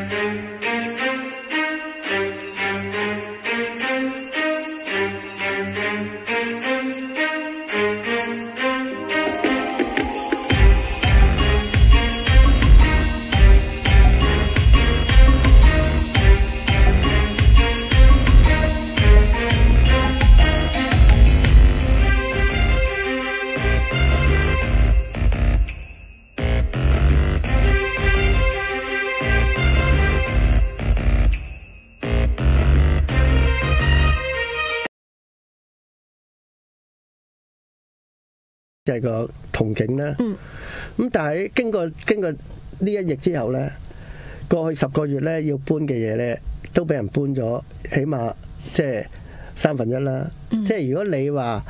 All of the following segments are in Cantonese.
就係個憧憬啦。咁但係經過呢一役之後咧，過去10個月咧要搬嘅嘢咧，都俾人搬咗，起碼即係1/3啦。即係如果你話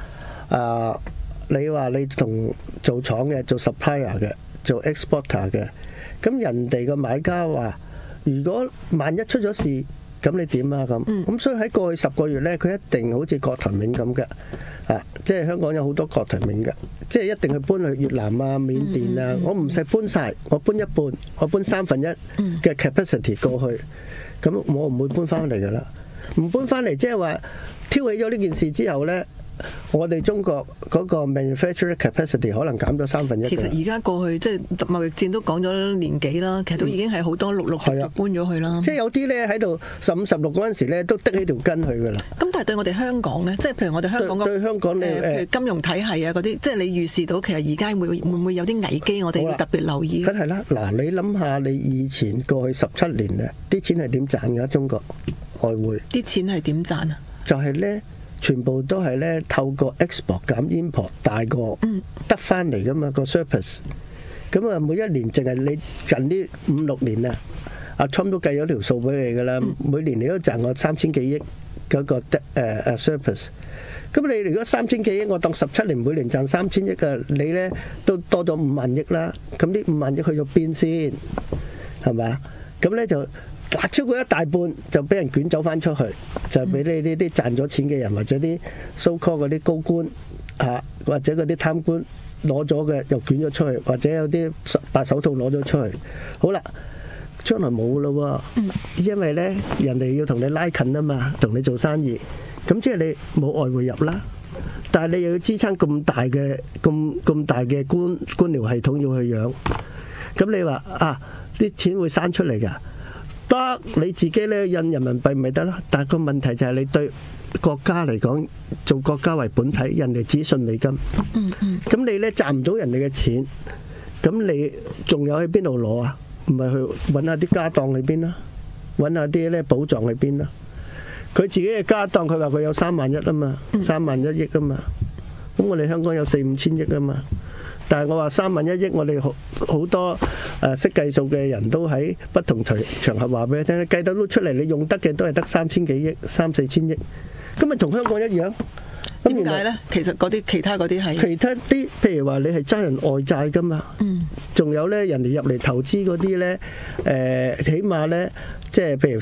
你同做廠嘅、做 supplier 嘅、做 exporter 嘅，咁人哋個買家話：如果萬一出咗事，咁你點啊？咁所以喺過去10個月咧，佢一定好似郭台銘咁嘅。即係香港有好多郭台銘嘅，即係一定去搬去越南啊、緬甸啊。我唔使搬晒，我搬一半，我搬1/3嘅 capacity 過去，咁我唔會搬翻嚟噶啦。唔搬翻嚟，即係話挑起咗呢件事之後呢，我哋中國嗰個 manufacturing capacity 可能減咗1/3。 其實而家過去即係貿易戰都講咗年幾啦，其實都已經係好多陸續搬咗去啦。 即係有啲咧喺度15、16嗰陣時咧都滴起條筋去噶啦。 咁但係對我哋香港咧，即係譬如我哋香港對香港譬如金融體系啊嗰啲，即係你預示到其實而家會唔會有啲危機，我哋要特別留意。 梗係啦，嗱你諗下，你以前過去17年咧，啲錢係點賺㗎？中國外匯啲錢係點賺啊？就係咧。全部都係咧透過 export 減 import 大過得翻嚟噶嘛個 surplus， 咁啊每一年淨係你近呢5、6年啊，阿 Trump 都計咗條數俾你噶啦，每年你都賺我3000幾億嗰個surplus， 咁你如果3000幾億，我當17年每年賺3000億啊，你咧都多咗5萬億啦，咁呢5萬億去咗邊先？係咪？咁咧就。超過一大半就俾人捲走翻出去，就俾你呢啲賺咗錢嘅人或者啲 so call 嗰啲高官或者嗰啲貪官攞咗嘅又捲咗出去，或者有啲白手套攞咗出去。好啦，將來冇咯喎，因為咧人哋要同你拉近啊嘛，同你做生意，咁即係你冇外匯入啦，但係你又要支撐咁大嘅官僚系統要去養，咁你話啲錢會生出嚟㗎？得你自己咧印人民幣咪得啦，但係個問題就係你對國家嚟講，做國家為本體，人哋只信美金，咁你咧賺唔到人哋嘅錢，咁你仲有喺邊度攞啊？唔係去揾下啲家當喺邊啦，揾下啲咧寶藏喺邊啦？佢自己嘅家當，佢話佢有3萬1啊嘛，3萬1億啊嘛，咁我哋香港有4、5千億啊嘛。但係我話3萬1億，我哋好多識計數嘅人都喺不同場合話俾你聽，計得都出嚟，你用得嘅都係得3000幾億、3、4千億，咁咪同香港一樣。 點解呢？其實嗰啲其他嗰啲係其他啲，譬如話你係爭人外債噶嘛，仲有呢人哋入嚟投資嗰啲呢，起碼呢，即係譬如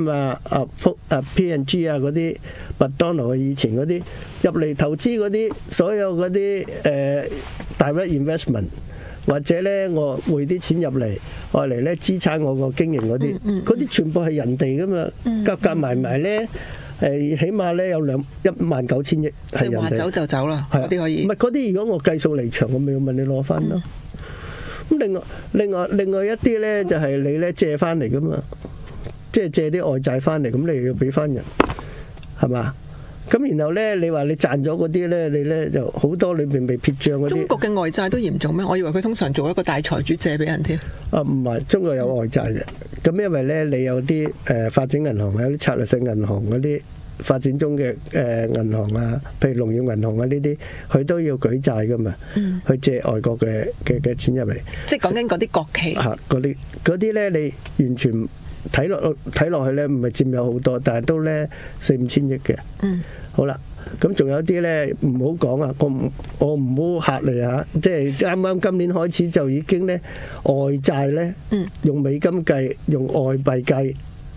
3M P&G 啊嗰啲，麥當勞以前嗰啲入嚟投資嗰啲，所有嗰啲direct investment 或者咧我匯啲錢入嚟，愛嚟咧支撐我個經營嗰啲，嗰啲全部係人哋噶嘛，夾埋埋咧。起碼咧有19000億係人哋， 即係話走就走啦，嗰啲可以。 唔係嗰啲，如果我計數離場，我咪要問你攞翻咯。咁另外一啲咧就係你咧借翻嚟噶嘛，即係借啲外債翻嚟，咁你又要俾翻人，係嘛？咁然後咧，你話你賺咗嗰啲咧，你咧就好多裏邊未撇帳嗰啲。中國嘅外債都嚴重咩？我以為佢通常做一個大財主借俾人添。 唔係，中國有外債嘅。咁因為咧，你有啲發展銀行，有啲策略性銀行嗰啲發展中嘅銀行啊，譬如農業銀行啊呢啲，佢都要舉債噶嘛，去借外國嘅錢入嚟。 即係講緊嗰啲國企。 嗰啲咧，你完全睇落去咧，唔係佔有好多，但係都咧4、5千億嘅。好啦，咁仲有啲咧唔好講啊，我唔好嚇你嚇，即係啱啱今年開始就已經咧外債咧，用美金計，用外幣計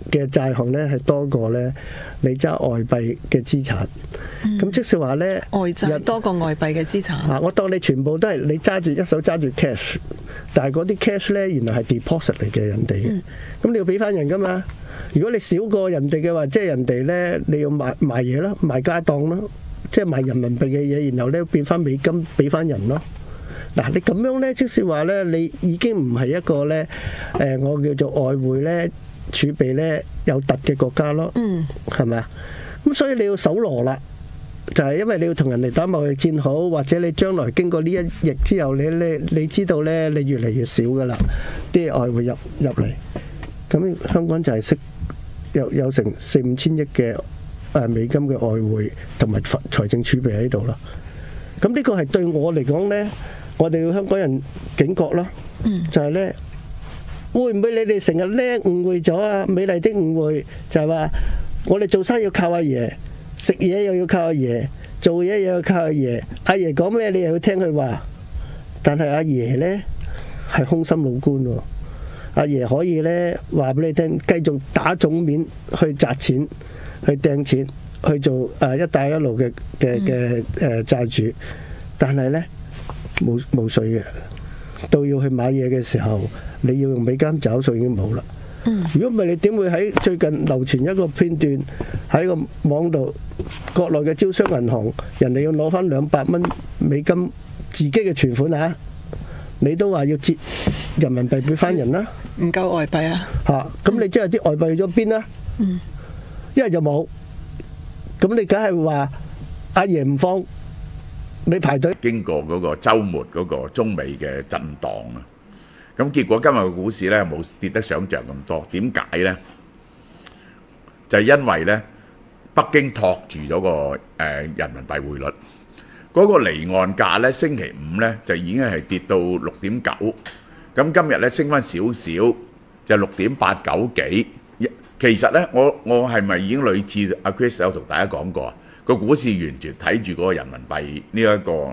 嘅債項咧係多過咧你揸外幣嘅資產。咁即係話咧， 外債多過外幣嘅資產。 我當你全部都係你揸住一手揸住 cash， 但係嗰啲 cash 咧原來係 deposit 嚟嘅人哋嘅，咁你要俾翻人噶嘛？如果你少過人哋嘅話，即係人哋咧你要賣嘢咯，賣家當咯，即係賣人民幣嘅嘢，然後咧變翻美金俾翻人咯。嗱，你咁樣咧，即係話咧，你已經唔係一個咧，我叫做外匯咧儲備咧有突嘅國家咯，係咪啊？咁所以你要搜羅啦，就係因為你要同人哋打貿易戰好，或者你將來經過呢一役之後，你知道咧，你越嚟越少噶啦，啲外匯入嚟，咁香港就係識有成4-5千億嘅美金嘅外匯同埋財政儲備喺度咯。咁呢個係對我嚟講咧。我哋要香港人警覺咯，就係咧，會唔會你哋成日咧誤會咗啊？美麗的誤會就係話，我哋做生意要靠阿爺，食嘢又要靠阿爺，做嘢又要靠阿爺。阿爺講咩你又要聽佢話，但係阿爺咧係空心老官喎。阿爺可以咧話俾你聽，繼續打腫面去擲錢、去掟錢、去做一帶一路嘅債主，但係咧。冇稅嘅，到要去買嘢嘅時候，你要用美金找數已經冇啦。如果唔係，你點會喺最近流傳一個片段喺個網度，國內嘅招商銀行人哋要攞翻200蚊美金自己嘅存款啊，你都話要折人民幣俾翻人啦， 唔夠外幣啊？ 咁你即係啲外幣去咗邊啊？一係就冇，咁你梗係話阿爺唔放。你排隊經過嗰個週末嗰個中美嘅震盪啊，咁結果今日嘅股市咧冇跌得想像咁多，點解呢？就係因為咧北京托住咗個人民幣匯率，嗰個離岸價咧星期五咧就已經係跌到6.9，咁今日咧升翻少少就6.89幾。其實咧我係咪已經類似阿 Chris 有同大家講過啊？個股市完全睇住嗰個人民幣呢一個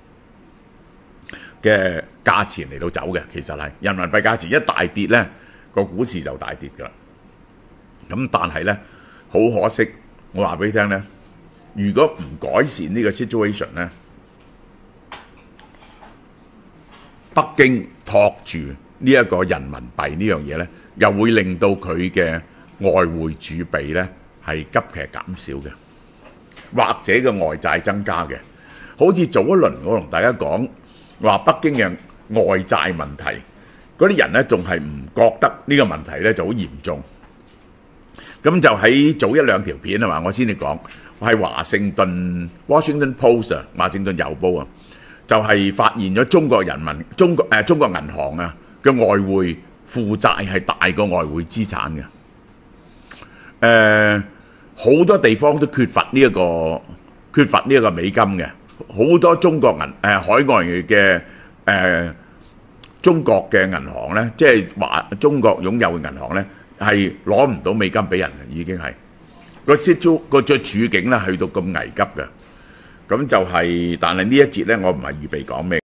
嘅價錢嚟到走嘅，其實係人民幣價錢一大跌呢，個股市就大跌㗎啦。咁但係呢，好可惜，我話俾你聽呢，如果唔改善呢個 situation 呢，北京托住呢一個人民幣呢樣嘢呢，又會令到佢嘅外匯儲備呢係急劇減少嘅。或者嘅外債增加嘅，好似早一輪我同大家講話北京嘅外債問題，嗰啲人呢仲係唔覺得呢個問題呢就好嚴重。咁就喺早1-2條片係嘛，我先至講係華盛頓 Washington Post 啊，華盛頓郵報啊，就係發現咗中國銀行啊嘅外匯負債係大過外匯資產嘅。好多地方都缺乏呢一個美金嘅，好多中國海外嘅中國嘅銀行呢，即係話中國擁有嘅銀行呢，係攞唔到美金俾人嘅，已經係個處境呢去到咁危急嘅，咁就係，但係呢一節呢，我唔係預備講咩。